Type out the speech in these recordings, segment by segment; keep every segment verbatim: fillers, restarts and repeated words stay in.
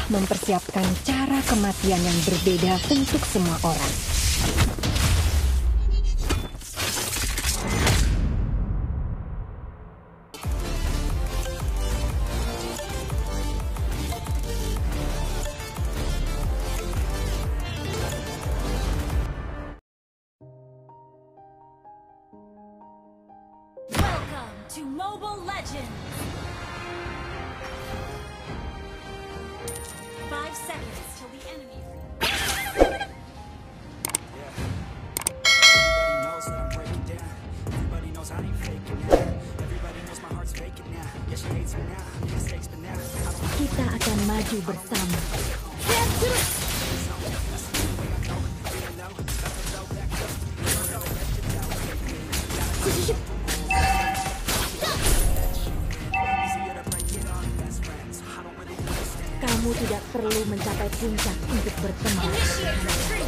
mempersiapkan cara kematian yang berbeda untuk semua orang. Welcome to Mobile Legends! Five seconds till the enemy. Everybody knows that I'm breaking down. Everybody knows I ain't faking now. Everybody knows my heart's faking now. Yeah, she hates me now. Mistakes, but now I don't Kita akan maju bersama. Kamu tidak perlu mencapai puncak untuk berkembang. Initiate retreat!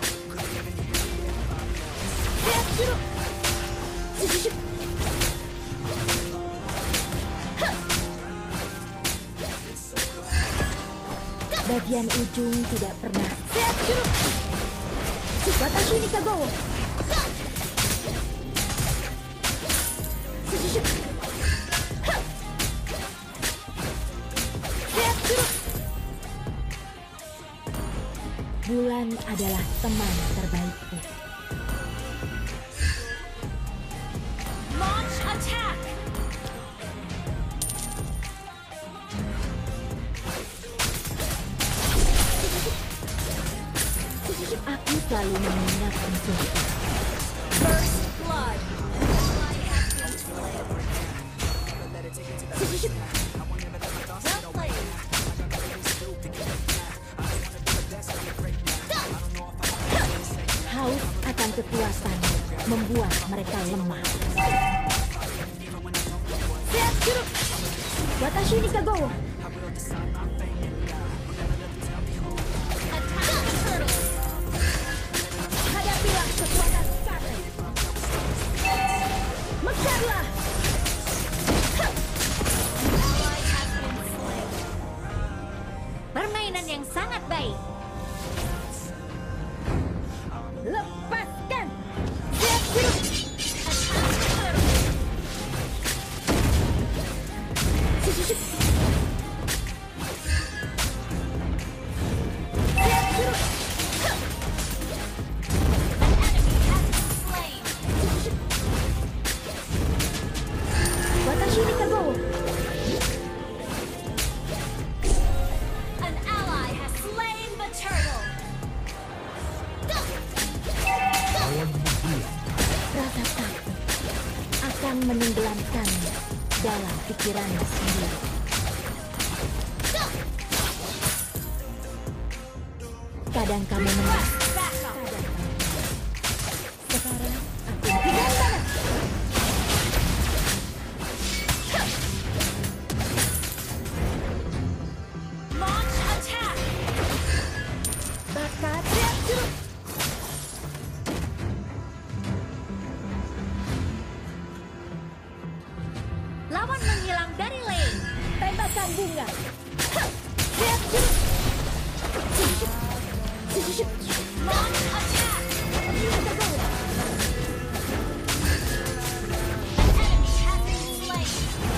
Bagian ujung tidak pernah. Watashi ni Kagawa. Bulan adalah teman terbaikku. Launch attack! Aku selalu mengingat musuhku. First blood! Well played! Haus akan kekuatan membuat mereka lemah. Watashi ni Kagawa. Attack the turtle! Hadapilah kekuatan Scarlet. Mekarlah. Ally has been slain. Permainan yang sangat baik. Lepaskan. Siap siap. Attack the turtle! Enemy has been slain. Watashi ni Kagawa. An ally has slain the turtle. Rasa takut akan menenggelamkanmu dalam pikiranmu sendiri. Kadang kamu menang, Back up! kadang kamu kalah. Sekarang aku tidak sana. Launch attack! Bakat siap curug. Lawan menghilang dari lane. Tembakan bunga. Siap curug. Launch attack! Enemy has been slain.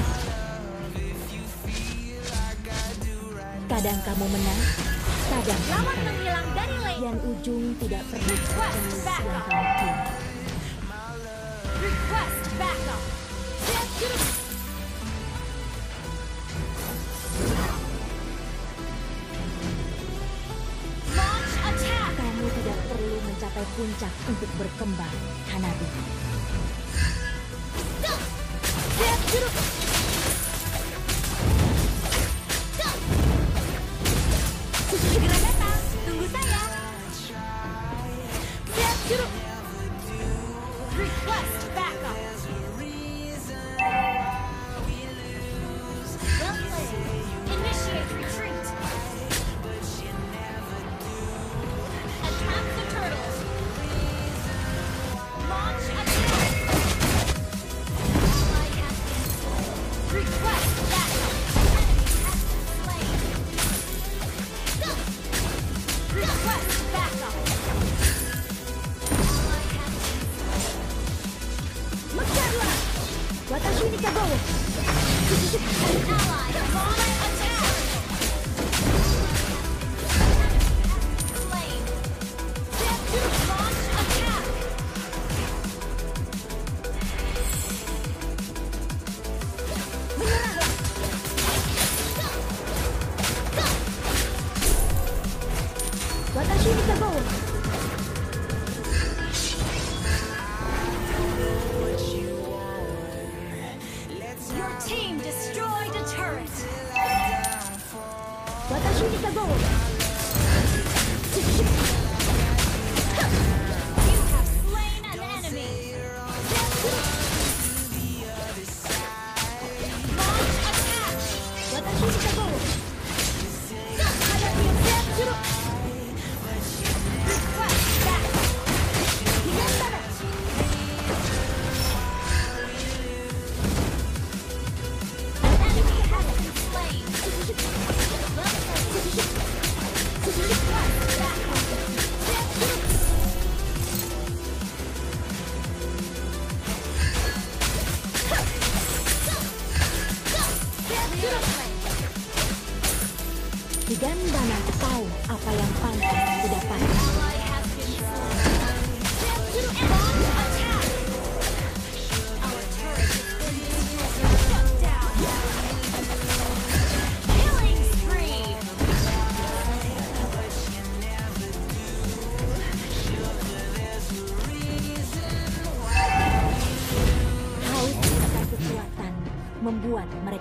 Kadang kamu menang, kadang Lawan menghilang dari lane. yang ujung tidak perlu Request yang backup. kamu pilih. Request backup. Siap curug. Launch attack! Kamu tidak perlu mencapai puncak untuk berkembang, Hanabi. Siap curug. Segera datang. Tunggu saya. Siap curug. Request backup. Well played. Initiate retreat. Attack the turtle. Launch attack. Ally has been slain. Request backup. Enemy has been slain.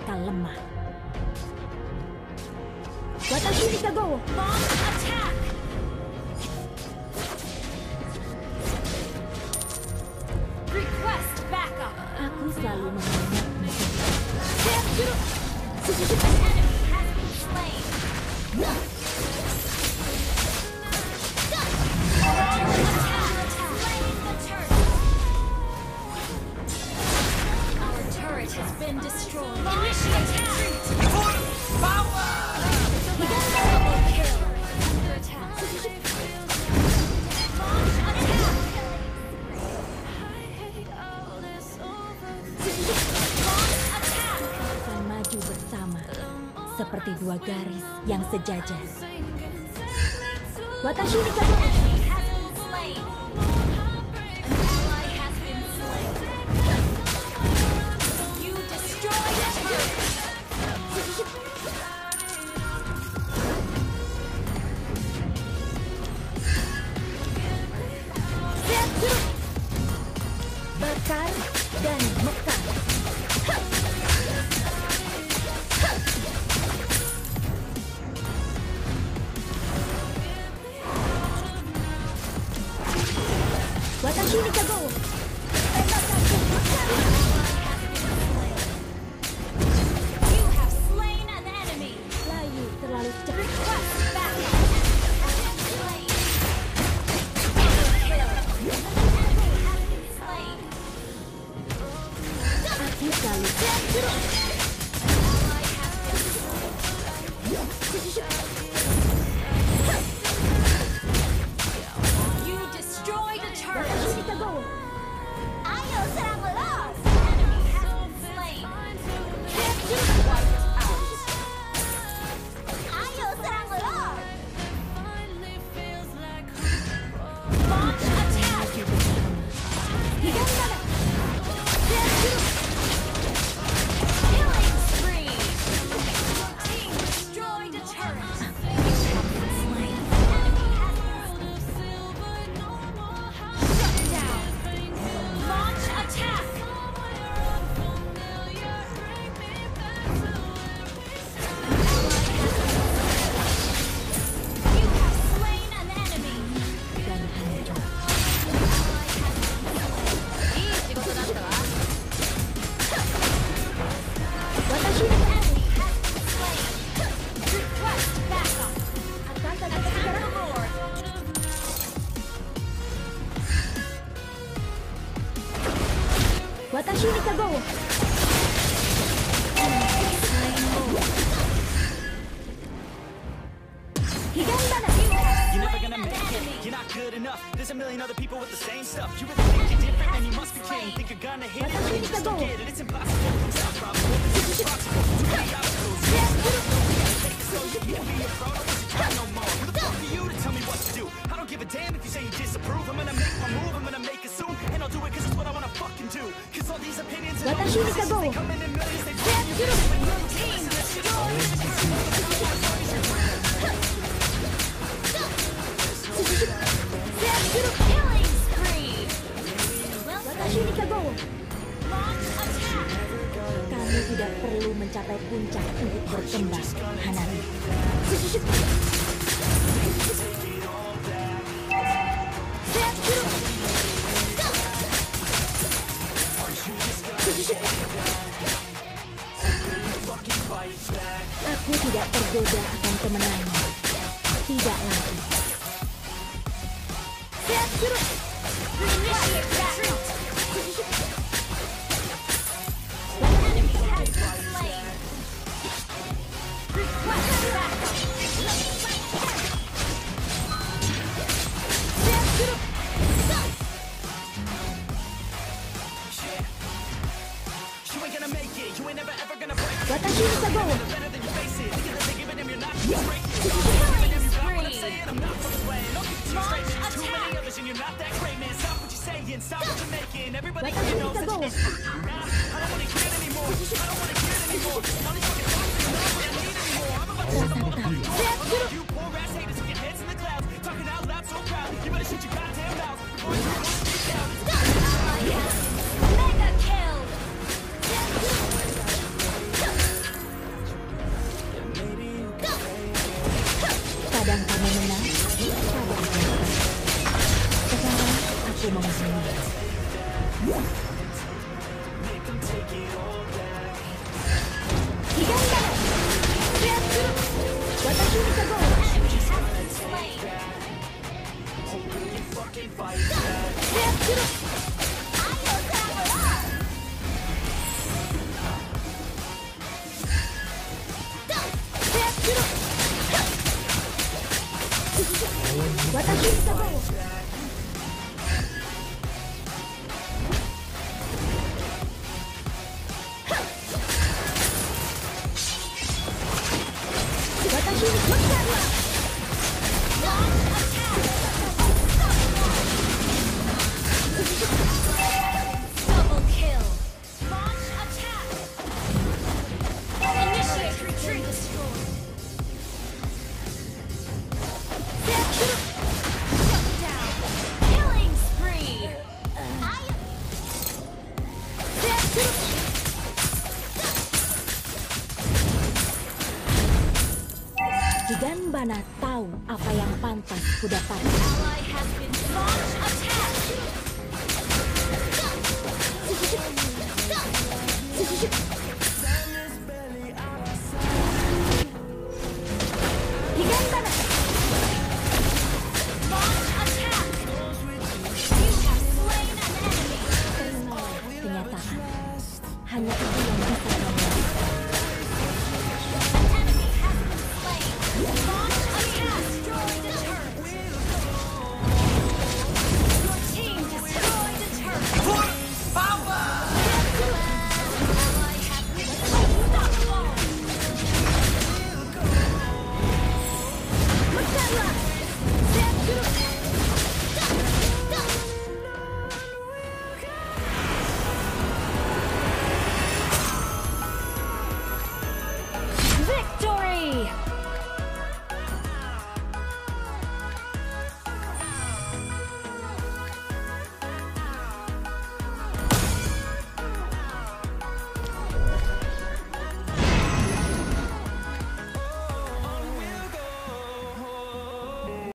mereka lemah. Watashi ni Kagou. Launch attack! Request backup! Aku selalu mengingatmu. An enemy has been slain! Launch attack! Slaying the turret! Our turret has been destroyed. Initiate retreat! Power! Double kill! Under attack! Launch attack! Launch attack! Akan maju bersama, seperti dua garis yang sejajar. Watashi ni Kagou. Enemy has been slain! Ally has been slain! You destroyed a turret! Bakar dan mekar. Watashi ni Kagou. You have slain an enemy! Layu terlalu cepat. Request backup! Slain! Double kill! An enemy has been slain! Aku selalu Ally has been slain! You destroyed a turret! Watashi ni Kagou. Ayo serang melas! Enemy has been slain! Wiped out! Ayo serang melas! Launch attack! Killing spree! Team destroyed a turret! Slain! Enemy has been slain! Shut down! Launch attack! You have slain an enemy! dan hancur. Watashi ni Enemy has been slain! Request backup! Attack the Lord! Watashi ni Kagou. Higambana. You're never gonna make it, you're not good enough. There's a million other people with the same stuff. You really think you're different, and you must be kidding. Think you're gonna hit it, but you just don't get it. It's impossible, it's not probable, it's impossible. Too many obstacles, you can't take it slow. You can be a pro, don't waste your time no more. Who the fuck are you to tell me what to do? I don't give a damn if you say you disapprove. I'm gonna make my move, I'm gonna make it soon, and I'll do it 'cause it's what I wanna fucking do. 'Cause all these opinions and all Watashi these ni decisions, Kagou. they come in in millions, they fuck you. Team destroyed! Killing spree! Watashi ni Kagou. Launch attack! Kamu tidak perlu mencapai puncak untuk berkembang, Hanami. Aku tidak tergoda akan kemenangan. Tidak lagi. Initiate retreat! Enemy has been slain! Request backup! You ain't gonna make it, you ain't never ever gonna break it. Watashi ni Kagou. Better than you face it. Think of the thing, even if you're not, you break it. Killing What I'm spree! saying, I'm not fucking playing. Don't get too straight, Launch man. Too many attack! others and you're not that great, man. Stop what you're saying, stop what you're making. Everybody Watashi here ni knows that Kagou. you Nah, I don't wanna hear it anymore. I don't wanna hear it anymore. All these fucking thoughts, you know what I need anymore. I'm about to shut the fuck up. You poor ass haters with your heads in the clouds, talking out loud so proud. You better shut your goddamn mouth before you go speak down. Mega kill! membunuh. Higan barat. Reaksi. Watashi ni kago. Reaksi. Watashi ni kago. Watashi ni kago. Double kill. Launch attack. Initiate retreat. Destroyed. Shut down. Killing spree. I Higan Bana tahu apa yang pantas kudapatkan.